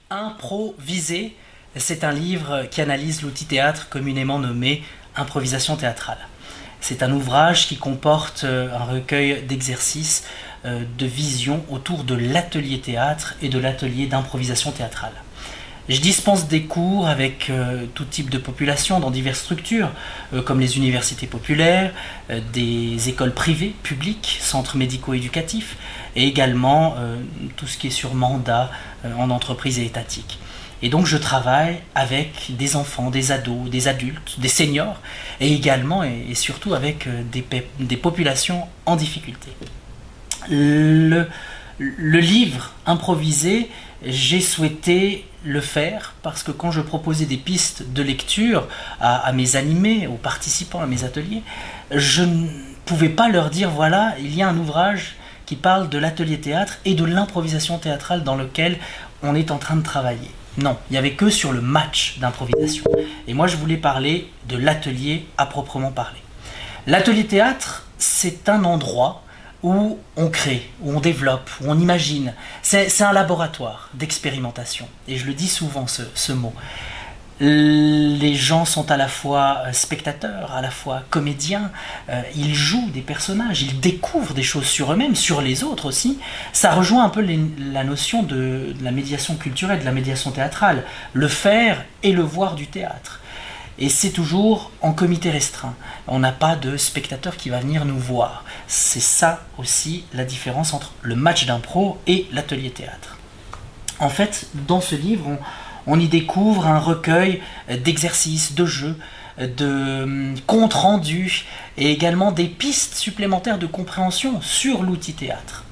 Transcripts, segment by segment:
Improviser, c'est un livre qui analyse l'outil théâtre communément nommé improvisation théâtrale. C'est un ouvrage qui comporte un recueil d'exercices de vision autour de l'atelier théâtre et de l'atelier d'improvisation théâtrale. Je dispense des cours avec tout type de population dans diverses structures, comme les universités populaires, des écoles privées, publiques, centres médico-éducatifs, et également tout ce qui est sur mandat en entreprise et étatique. Et donc je travaille avec des enfants, des ados, des adultes, des seniors, et également et surtout avec des populations en difficulté. Le livre improvisé, j'ai souhaité le faire parce que quand je proposais des pistes de lecture à mes animés, aux participants à mes ateliers, je ne pouvais pas leur dire voilà, il y a un ouvrage qui parle de l'atelier théâtre et de l'improvisation théâtrale dans lequel on est en train de travailler. Non, il n'y avait que sur le match d'improvisation. Et moi je voulais parler de l'atelier à proprement parler. L'atelier théâtre, c'est un endroit où on crée, où on développe, où on imagine. C'est un laboratoire d'expérimentation. Et je le dis souvent, ce mot. Les gens sont à la fois spectateurs, à la fois comédiens, ils jouent des personnages, ils découvrent des choses sur eux-mêmes, sur les autres aussi. Ça rejoint un peu la notion de la médiation culturelle, de la médiation théâtrale, le faire et le voir du théâtre. Et c'est toujours en comité restreint. On n'a pas de spectateur qui va venir nous voir. C'est ça aussi la différence entre le match d'impro et l'atelier théâtre. En fait, dans ce livre, on y découvre un recueil d'exercices, de jeux, de comptes rendus et également des pistes supplémentaires de compréhension sur l'outil théâtre.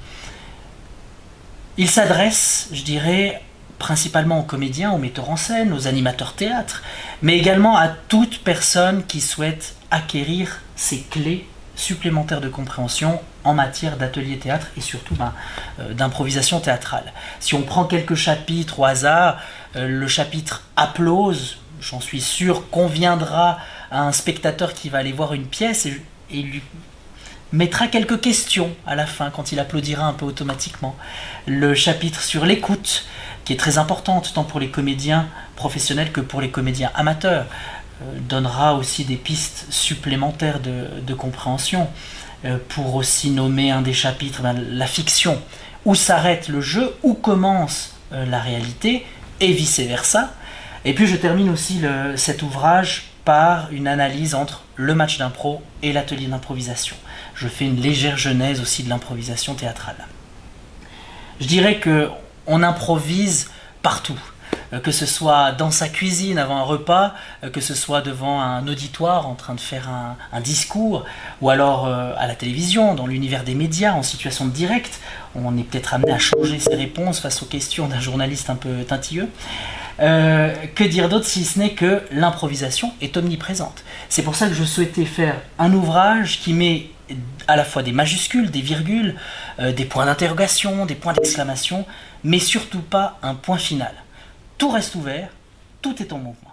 Il s'adresse, je dirais, principalement aux comédiens, aux metteurs en scène, aux animateurs théâtre, mais également à toute personne qui souhaite acquérir ces clés supplémentaires de compréhension en matière d'atelier théâtre et surtout d'improvisation théâtrale. Si on prend quelques chapitres au hasard, le chapitre Applause, j'en suis sûr, conviendra à un spectateur qui va aller voir une pièce et lui mettra quelques questions à la fin quand il applaudira un peu automatiquement. Le chapitre sur l'écoute, qui est très importante tant pour les comédiens professionnels que pour les comédiens amateurs, donnera aussi des pistes supplémentaires de compréhension. Pour aussi nommer un des chapitres, la fiction, où s'arrête le jeu, où commence la réalité, et vice-versa. Et puis je termine aussi cet ouvrage par une analyse entre le match d'impro et l'atelier d'improvisation. Je fais une légère genèse aussi de l'improvisation théâtrale. Je dirais qu'on improvise partout. Que ce soit dans sa cuisine avant un repas, que ce soit devant un auditoire en train de faire un discours, ou alors à la télévision, dans l'univers des médias, en situation de direct. On est peut-être amené à changer ses réponses face aux questions d'un journaliste un peu tintilleux. Que dire d'autre si ce n'est que l'improvisation est omniprésente. C'est pour ça que je souhaitais faire un ouvrage qui met à la fois des majuscules, des virgules, des points d'interrogation, des points d'exclamation, mais surtout pas un point final. Tout reste ouvert, tout est en mouvement.